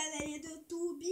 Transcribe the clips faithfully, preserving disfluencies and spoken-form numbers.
galerinha do YouTube.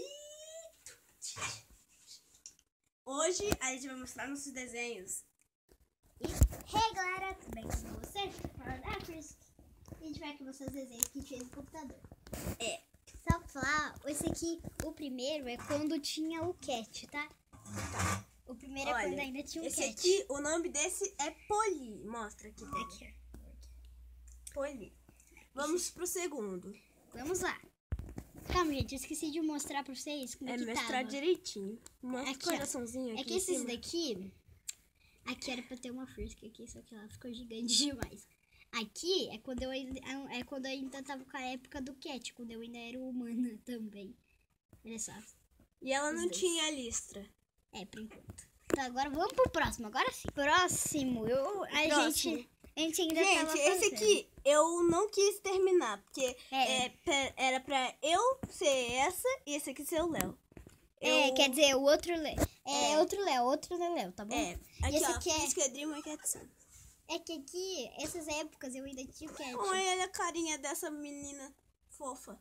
Hoje a gente vai mostrar nossos desenhos. E, hey galera, tudo bem com vocês? Falando é Chris. A gente vai aqui mostrar os desenhos que a gente fez no computador. É. Só pra falar, esse aqui, o primeiro é quando tinha o Cat, tá? Tá. O primeiro Olha, é quando ainda tinha o esse Cat. aqui, o nome desse é Poli. Mostra aqui. Aqui. Poli. Vamos pro segundo. Vamos lá. Calma, gente, eu esqueci de mostrar pra vocês como é, É que mostrar tava. direitinho. Mostra Aqui, o coraçãozinho aqui. É que em esses cima. daqui, aqui era pra ter uma fresca aqui, só que ela ficou gigante demais. Aqui é quando eu ainda, é quando eu ainda tava com a época do Cat, quando eu ainda era humana também. Olha só. E ela Os não dois. tinha listra. É, por enquanto. Então agora vamos pro próximo, agora sim. Próximo, eu, a Próximo. gente, a gente ainda tava Gente, esse fazendo. aqui eu não quis terminar, porque É. é, pe- era pra eu ser essa e esse aqui ser o Léo. É, Eu- quer dizer, o outro Léo. É, É. outro Léo, outro Léo, tá bom? É, aqui esse ó, aqui é- Física, Dream e Edição. É que aqui, essas épocas, eu ainda tinha o Cat. Olha a carinha dessa menina fofa.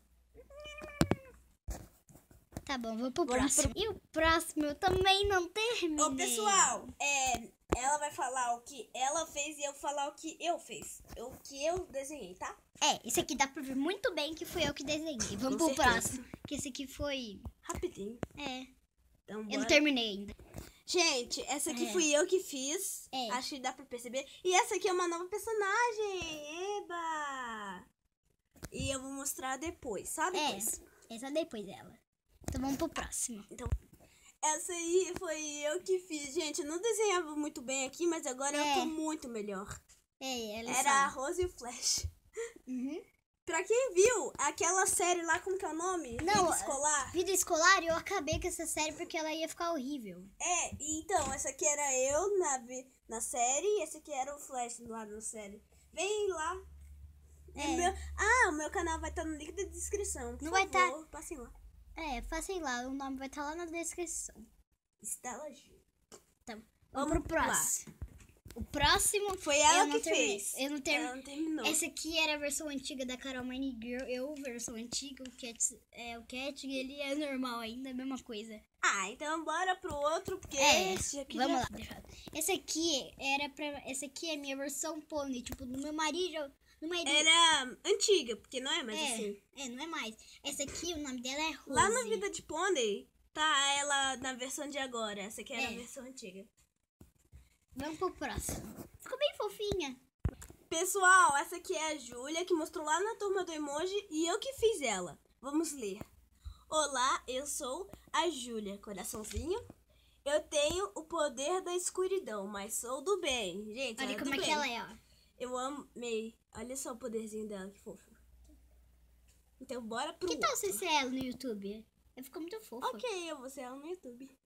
Tá bom, vou pro Vamos próximo. E o próximo eu também não terminei. Ô, pessoal, é, ela vai falar o que ela fez e eu falar o que eu fiz. O que eu desenhei, tá? É, esse aqui dá pra ver muito bem que fui eu que desenhei. Vamos Com pro certeza. próximo. Que esse aqui foi... Rapidinho. É, Então, eu bora. não terminei ainda. Gente, essa aqui É. fui eu que fiz. É. Acho que dá pra perceber. E essa aqui é uma nova personagem. Eba! E eu vou mostrar depois, sabe? É, Depois. essa depois dela. Então vamos pro próximo. Essa aí foi eu que fiz. Gente, eu não desenhava muito bem aqui, mas agora É. eu tô muito melhor. É, ela Era a só. Rose e o Flash. Uhum. Pra quem viu aquela série lá, como que é o nome? Não, Vida Escolar. Vida escolar, eu acabei com essa série porque ela ia ficar horrível. É, e então, essa aqui era eu na, vi- na série e esse aqui era o Flash lá na série. Vem lá. É. E meu- ah, o meu canal vai estar no link da descrição. Por Não vai favor, passem lá. É, façam lá, o nome vai estar lá na descrição. Estela Gil. Então, vamos, Vamos pro lá. próximo. O próximo Foi ela eu não que terminei. fez. Eu não terminei. Ela não terminou. Essa aqui era a versão antiga da Carol Mine Girl. Eu, versão antiga, o Cat, é, o Cat ele é normal ainda, a mesma coisa. Ah, então bora pro outro, porque É, esse aqui vamos já... lá. Deixa eu- Esse aqui era pra. Essa aqui é a minha versão pônei. Tipo, no meu marido. No marido. Era antiga, porque não é mais é, assim. é, não é mais. Essa aqui, o nome dela é Rose. Lá na Vida de Pônei, tá ela na versão de agora. Essa aqui era É. a versão antiga. Vamos pro próximo. Ficou bem fofinha. Pessoal, essa aqui é a Júlia, que mostrou lá na turma do emoji e eu que fiz ela. Vamos ler. Olá, eu sou a Júlia, coraçãozinho. Eu tenho o poder da escuridão, mas sou do bem. Gente, Olha ela como do é bem. que ela é, ó. Eu amei. Olha só o poderzinho dela, que fofo. Então, bora pro Que tal outro. você ser ela no YouTube? Ela ficou muito fofa. Ok, eu vou ser ela no YouTube.